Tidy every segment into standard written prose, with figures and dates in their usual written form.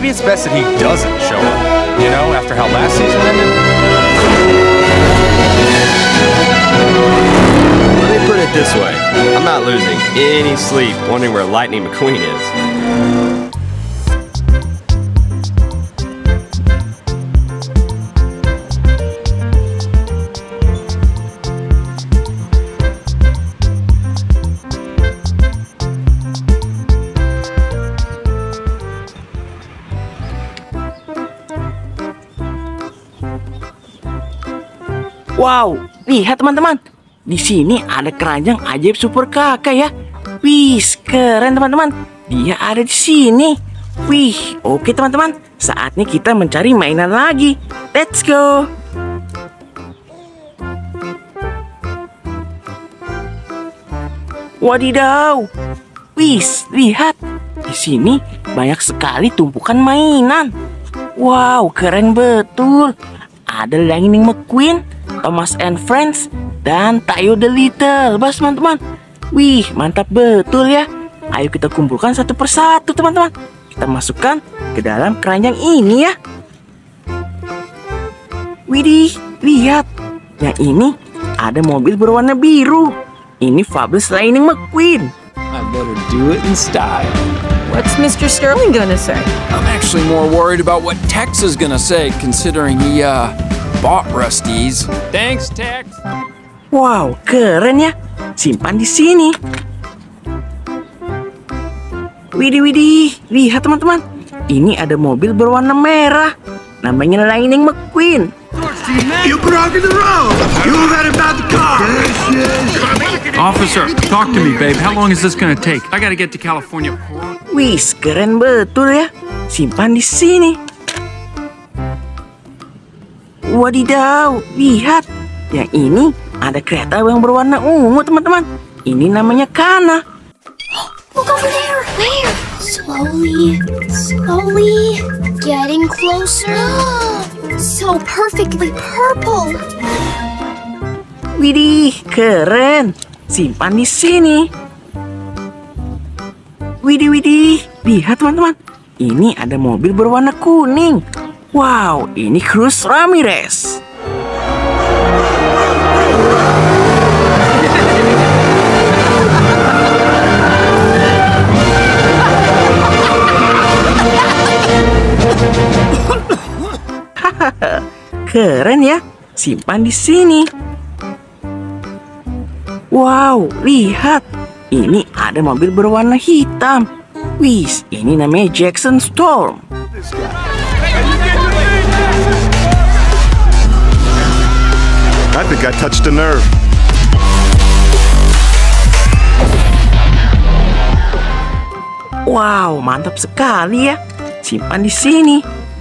maybe it's best that he doesn't show up. You know, after how last season ended. Let me put it this way. I'm not losing any sleep wondering where Lightning McQueen is. Wow, lihat teman-teman. Di sini ada keranjang ajaib super kakak ya. Wih, keren teman-teman. Dia ada di sini. Wih, oke teman-teman. Saatnya kita mencari mainan lagi. Let's go. Wadidaw. Wih, lihat. Di sini banyak sekali tumpukan mainan. Wow, keren betul. Ada Lightning McQueen, Thomas and Friends, dan Tayo the Little Bus, teman-teman. Wih, mantap betul ya. Ayo kita kumpulkan satu persatu, teman-teman. Kita masukkan ke dalam keranjang ini ya. Widih, lihat. Yang ini ada mobil berwarna biru. Ini Fabulous Lightning McQueen. I better do it in style. What's Mr. Sterling gonna say? I'm actually more worried about what Tex is gonna say, considering he, bought Rusty's. Thanks, Tex. Wow, keren ya. Simpan di sini. Widih, lihat teman-teman. Ini ada mobil berwarna merah. Namanya Lightning McQueen. You broke the road. You read about the car. Officer, talk to me, babe. How long is this gonna take? I gotta get to California. Wih, keren betul ya. Simpan di sini. Wadidaw, lihat. Yang ini ada kereta yang berwarna ungu, teman-teman. Ini namanya Kana. Look over there. Where? Slowly, slowly, getting closer. So perfectly purple. Widih, keren. Simpan di sini. Widih, lihat teman-teman. Ini ada mobil berwarna kuning. Wow, ini Cruz Ramirez. Keren ya. Simpan di sini. Wow, lihat. Ini ada mobil berwarna hitam. Wih, ini namanya Jackson Storm. I think I touched a nerve. Wow, mantap sekali ya. Simpan di sini.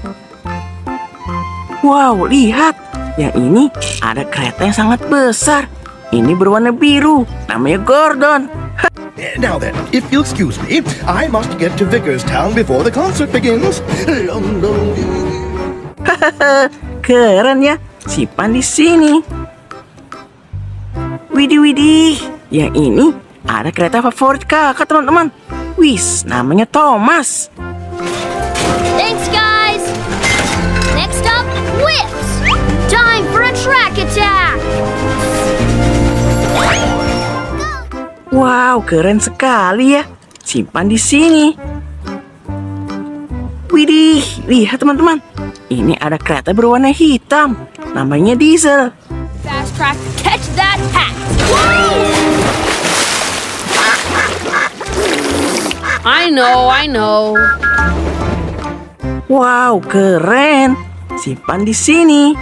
Wow, lihat. Yang ini ada kereta yang sangat besar. Ini berwarna biru. Namanya Gordon. Now then, if you'll excuse me, I must get to Vickerstown before the concert begins. Keren ya. Simpan di sini. Widih. Yang ini ada kereta favorit kakak, teman-teman. Wis, namanya Thomas. Thanks, guys. Next up, whips. Time for a track attack. Wow, keren sekali ya. Simpan di sini. Widih, lihat teman-teman. Ini ada kereta berwarna hitam. Namanya Diesel. Fast track, catch that hat. I know. Wow, keren. Simpan di sini.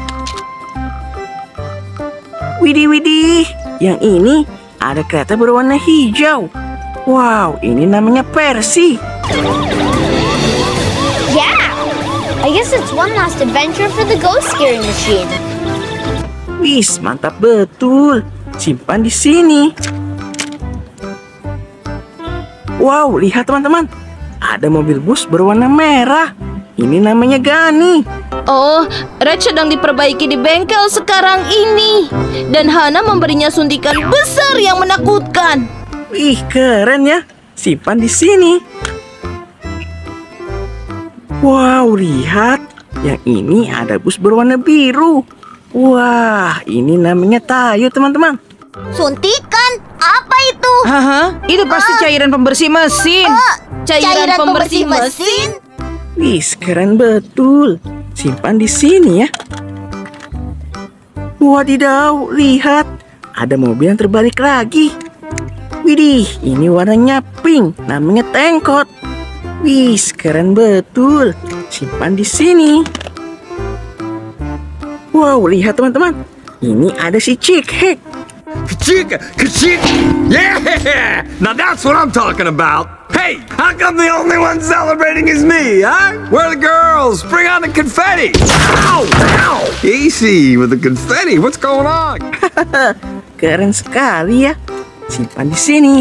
Widih. Yang ini ada kereta berwarna hijau. Wow, ini namanya Percy. Yeah, I guess it's one last adventure for the ghost scaring machine. Wis, mantap betul. Simpan di sini. Wow, lihat teman-teman. Ada mobil bus berwarna merah. Ini namanya Gani. Oh, Red sedang diperbaiki di bengkel sekarang ini. Dan Hana memberinya suntikan besar yang menakutkan. Wih, keren ya. Simpan di sini. Wow, lihat. Yang ini ada bus berwarna biru. Wah, ini namanya Tayo, teman-teman. Suntikan? Apa itu? Haha, itu pasti cairan pembersih mesin. Cairan pembersih mesin? Wih, keren betul. Simpan di sini ya. Wadidaw, lihat. Ada mobil yang terbalik lagi. Widih, ini warnanya pink. Namanya Tengkot. Wih, keren betul. Simpan di sini. Wow, lihat teman-teman. Ini ada si Chick-Hack. Kachika! Kachika! Yeah! Now that's what I'm talking about! Hey! How come the only one celebrating is me, huh? Where are the girls? Bring on the confetti! Ow! Ow! Easy with the confetti. What's going on? Keren sekali ya. Simpan di sini.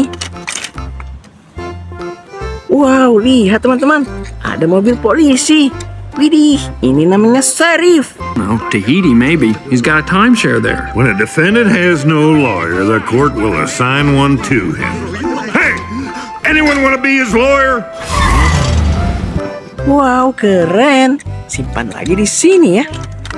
Wow, lihat teman-teman. Ada mobil polisi. Widih, ini namanya Sheriff. Well, Tahiti, maybe. He's got a timeshare there. When a defendant has no lawyer, the court will assign one to him. Hey! Anyone want to be his lawyer? Wow, keren. Simpan lagi di sini ya.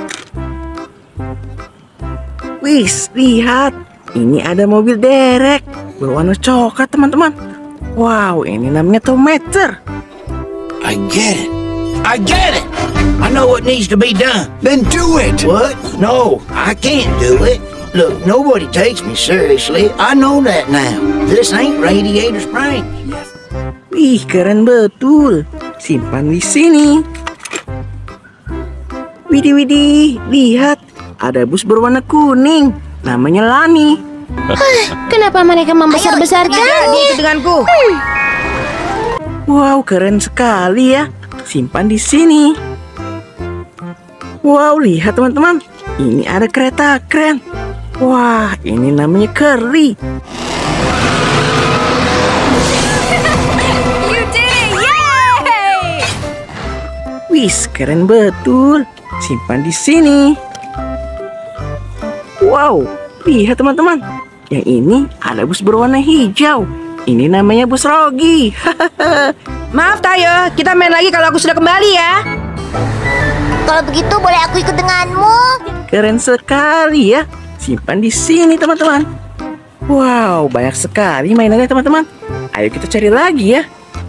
Wis, lihat. Ini ada mobil derek berwarna coklat, teman-teman. Wow, ini namanya Tomater. I get it. I get it! I know what needs to be done. Then do it! What? No, I can't do it. Look, nobody takes me seriously. I know that now. This ain't Radiator Springs. Wih, keren betul. Simpan di sini. Widih, lihat. Ada bus berwarna kuning. Namanya Lani. Kenapa mereka membesar-besarkannya? Denganku. Wow, keren sekali ya. Simpan di sini. Wow, lihat teman-teman. Ini ada kereta keren. Wah, ini namanya Curly. You did it! Yay! Wis, keren betul. Simpan di sini. Wow, lihat teman-teman. Yang ini ada bus berwarna hijau. Ini namanya bus Rogi. Maaf Tayo, kita main lagi kalau aku sudah kembali ya. Kalau begitu boleh aku ikut denganmu? Keren sekali ya. Simpan di sini teman-teman. Wow, banyak sekali mainannya teman-teman. Ayo kita cari lagi ya.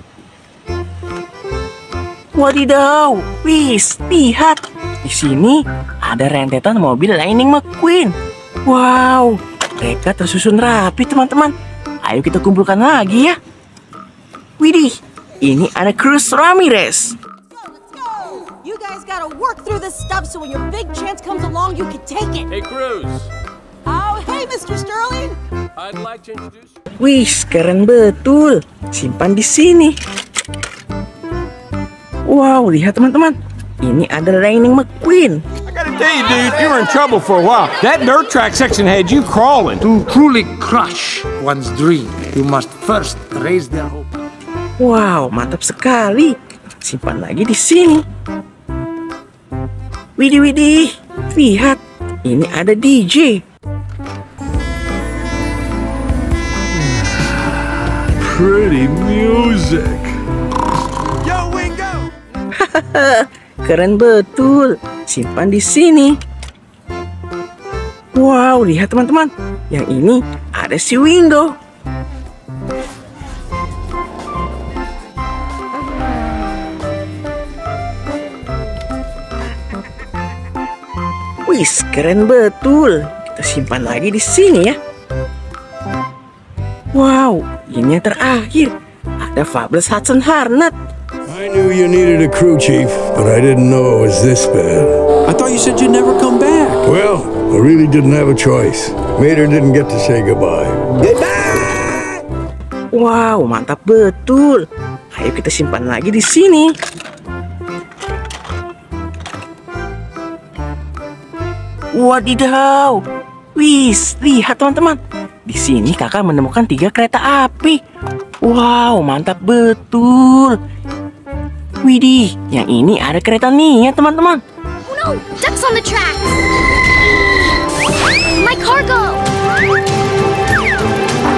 Wadidaw, wis, lihat. Di sini ada rentetan mobil Lightning McQueen. Wow, mereka tersusun rapi teman-teman. Ayo kita kumpulkan lagi ya. Widih, ini ada Cruz Ramirez. You guys gotta work through this stuff so when your big chance comes along, you can take it. Hey, Cruz. Oh, hey, Mr. Sterling. I'd like to introduce you. Wih, keren betul. Simpan di sini. Wow, lihat teman-teman. Ini ada Lightning McQueen. Hey, dude, you were in trouble for a while. That dirt track section had you crawling. To truly crush one's dream, you must first raise their hope. Wow, mantap sekali. Simpan lagi di sini. Widih, lihat. Ini ada DJ. Pretty music. Yo, Wingo! Keren betul. Simpan di sini. Wow, lihat teman-teman. Yang ini ada si Wingo. Wis, keren betul. Kita simpan lagi di sini ya. Wow, ini yang terakhir. Ada Fabulous Hudson Hornet. I knew you needed a crew chief, but I didn't know it was this bad. I thought you said you'd never come back. Well, I really didn't have a choice. Mater didn't get to say goodbye. Goodbye! Wow, mantap betul. Ayo kita simpan lagi di sini. Wadidaw. Wis, lihat teman-teman. Di sini kakak menemukan 3 kereta api. Wow, mantap betul. Widih, yang ini ada kereta Nia teman-teman. Oh no, ducks on the track. My cargo.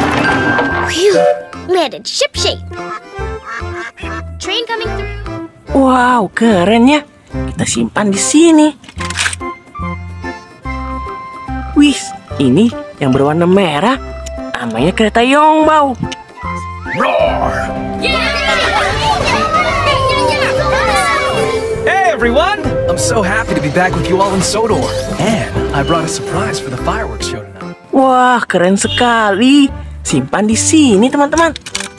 Phew, landed shipshape. Train coming through. Wow, keren ya. Kita simpan di sini. Wih, ini yang berwarna merah. Namanya kereta Yongbao. Hey everyone! I'm so happy to be back with you all in Sodor. And I brought a surprise for the fireworks show tonight. Wah, keren sekali. Simpan di sini, teman-teman.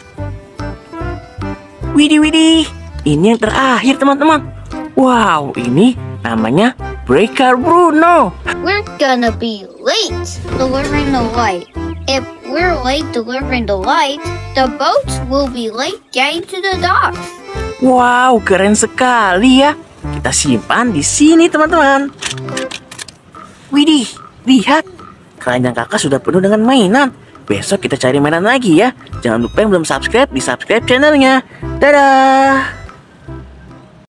Widih. Ini yang terakhir, teman-teman. Wow, ini namanya Breaker Bruno. We're gonna be late delivering the light. If we're late delivering the light, the boats will be late getting to the dock. Wow, keren sekali ya. Kita simpan di sini, teman-teman. Widih, lihat. Keranjang kakak sudah penuh dengan mainan. Besok kita cari mainan lagi ya. Jangan lupa yang belum subscribe, di subscribe channelnya. Dadah.